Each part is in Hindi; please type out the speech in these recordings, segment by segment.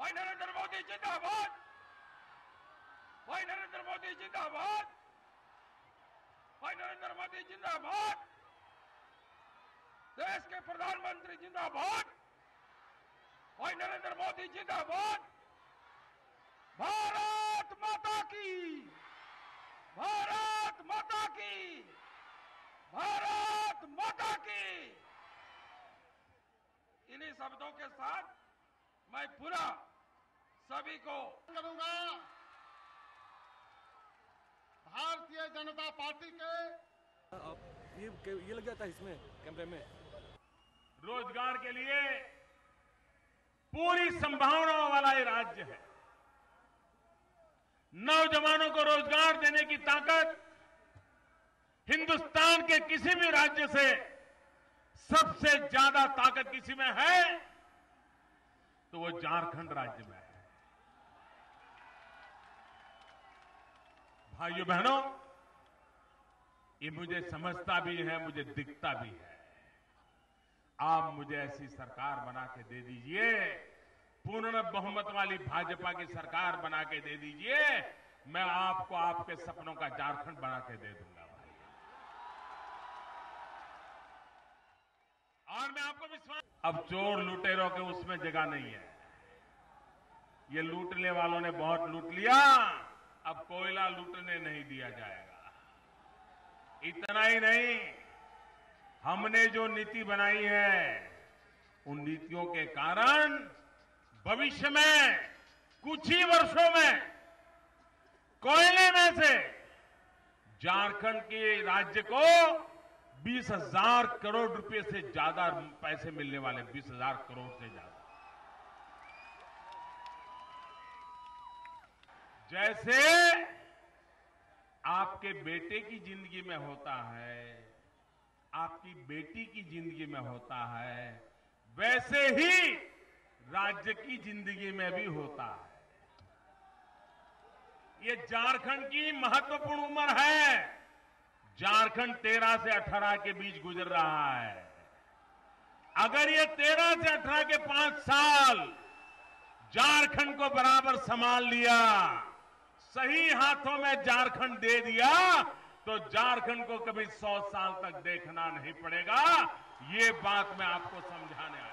भाई नरेंद्र मोदी जिंदाबाद, भाई नरेंद्र मोदी जिंदाबाद, भाई नरेंद्र मोदी जिंदाबाद, देश के प्रधानमंत्री जिंदाबाद, भाई नरेंद्र मोदी जिंदाबाद, भारत माता की, भारत माता की, भारत माता की। इन्हीं शब्दों के साथ मैं पुनः सभी को करूंगा। भारतीय जनता पार्टी के ये लग जाता है इसमें कैमरे में। रोजगार के लिए पूरी संभावनाओं वाला ये राज्य है। नौजवानों को रोजगार देने की ताकत हिंदुस्तान के किसी भी राज्य से सबसे ज्यादा ताकत किसी में है तो वो झारखंड राज्य में है। भाइयों बहनों, ये मुझे समझता भी है, मुझे दिखता भी है। आप मुझे ऐसी सरकार बना के दे दीजिए, पूर्ण बहुमत वाली भाजपा की सरकार बना के दे दीजिए, मैं आपको आपके सपनों का झारखंड बना के दे दूंगा भाई। और मैं आपको विश्वास, अब चोर लुटेरों के उसमें जगह नहीं है। ये लूटने वालों ने बहुत लूट लिया, अब कोयला लूटने नहीं दिया जाएगा। इतना ही नहीं, हमने जो नीति बनाई है उन नीतियों के कारण भविष्य में कुछ ही वर्षों में कोयले में से झारखंड के राज्य को 20,000 करोड़ रुपए से ज्यादा पैसे मिलने वाले, 20,000 करोड़ से ज्यादा। जैसे आपके बेटे की जिंदगी में होता है, आपकी बेटी की जिंदगी में होता है, वैसे ही राज्य की जिंदगी में भी होता है। ये झारखंड की महत्वपूर्ण उम्र है। झारखंड 13 से 18 के बीच गुजर रहा है। अगर ये 13 से 18 के 5 साल झारखंड को बराबर संभाल लिया, सही हाथों में झारखंड दे दिया, तो झारखंड को कभी 100 साल तक देखना नहीं पड़ेगा। ये बात मैं आपको समझाने आया।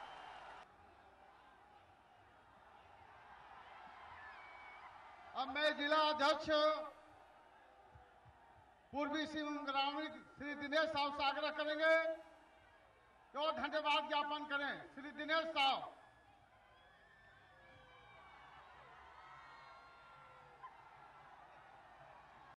अब मैं जिला अध्यक्ष पूर्वी सिंहभूम ग्रामीण श्री दिनेश साहब से आग्रह करेंगे कि और धन्यवाद ज्ञापन करें। श्री दिनेश साहब।